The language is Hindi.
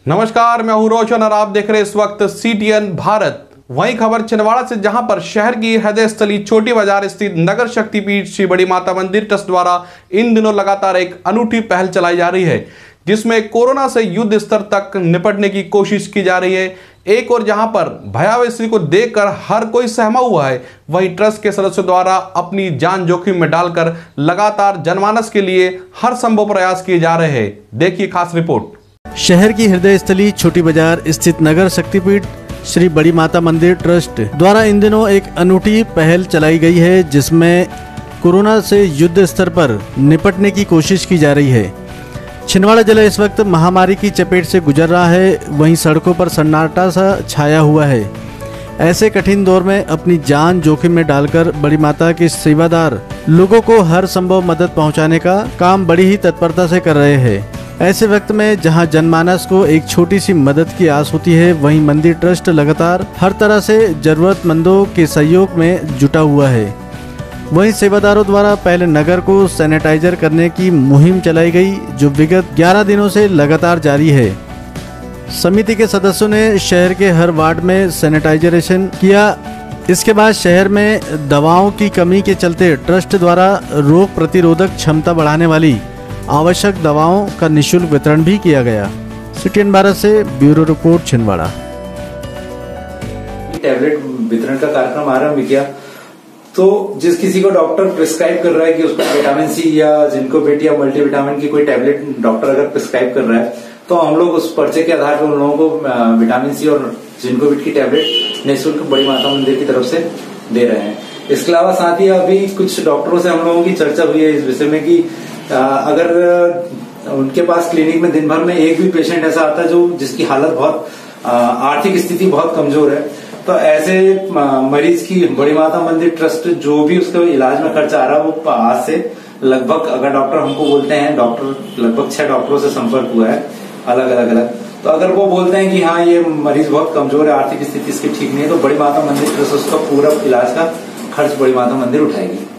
नमस्कार, मैं हूं रोशन और आप देख रहे हैं इस वक्त CTN भारत। वहीं खबर छिंदवाड़ा से, जहां पर शहर की हृदय स्थली छोटी बाजार स्थित नगर शक्तिपीठ श्री बड़ी माता मंदिर ट्रस्ट द्वारा इन दिनों लगातार एक अनूठी पहल चलाई जा रही है, जिसमें कोरोना से युद्ध स्तर तक निपटने की कोशिश की जा रही है। एक और जहां पर भयावह स्थिति को देखकर हर कोई सहमा हुआ है, वहीं ट्रस्ट के सदस्यों द्वारा अपनी जान जोखिम में डालकर लगातार जनमानस के लिए हर संभव प्रयास किए जा रहे हैं। देखिए खास रिपोर्ट। शहर की हृदय स्थली छोटी बाजार स्थित नगर शक्तिपीठ श्री बड़ी माता मंदिर ट्रस्ट द्वारा इन दिनों एक अनूठी पहल चलाई गई है, जिसमें कोरोना से युद्ध स्तर पर निपटने की कोशिश की जा रही है। छिंदवाड़ा जिला इस वक्त महामारी की चपेट से गुजर रहा है, वहीं सड़कों पर सन्नाटा सा छाया हुआ है। ऐसे कठिन दौर में अपनी जान जोखिम में डालकर बड़ी माता के सेवादार लोगों को हर संभव मदद पहुंचाने का काम बड़ी ही तत्परता से कर रहे हैं। ऐसे वक्त में जहां जनमानस को एक छोटी सी मदद की आस होती है, वहीं मंदिर ट्रस्ट लगातार हर तरह से जरूरतमंदों के सहयोग में जुटा हुआ है। वहीं सेवादारों द्वारा पहले नगर को सैनिटाइजर करने की मुहिम चलाई गई, जो विगत 11 दिनों से लगातार जारी है। समिति के सदस्यों ने शहर के हर वार्ड में सैनिटाइजेशन किया। इसके बाद शहर में दवाओं की कमी के चलते ट्रस्ट द्वारा रोग प्रतिरोधक क्षमता बढ़ाने वाली आवश्यक दवाओं का निःशुल्क वितरण भी किया गया। CTN भारत से ब्यूरो रिपोर्ट, छिंदवाड़ा। टैबलेट वितरण का कार्यक्रम आरंभ किया, तो जिस किसी को डॉक्टर प्रिस्क्राइब कर रहा है कि उसको विटामिन सी या जिंकोबिट या मल्टीविटामिन की कोई टैबलेट डॉक्टर अगर प्रिस्क्राइब कर रहा है, तो हम लोग उस पर्चे के आधार पर उन लोगों को विटामिन सी और जिंकोबिट की टैबलेट निःशुल्क बड़ी माता मंदिर की तरफ से दे रहे हैं। इसके अलावा साथ ही अभी कुछ डॉक्टरों से हम लोगों की चर्चा हुई है इस विषय में कि अगर उनके पास क्लिनिक में दिन भर में एक भी पेशेंट ऐसा आता है जो जिसकी हालत बहुत आर्थिक स्थिति बहुत कमजोर है, तो ऐसे मरीज की बड़ी माता मंदिर ट्रस्ट जो भी उसके इलाज में खर्चा आ रहा है, वो आज से लगभग, अगर डॉक्टर हमको बोलते हैं, डॉक्टर लगभग 6 डॉक्टरों से संपर्क हुआ है अलग, तो अगर वो बोलते हैं कि हाँ ये मरीज बहुत कमजोर है, आर्थिक स्थिति इसकी ठीक नहीं है, तो बड़ी माता मंदिर ट्रस्ट उसका पूरा इलाज का खर्च बड़ी माता मंदिर उठाएगी।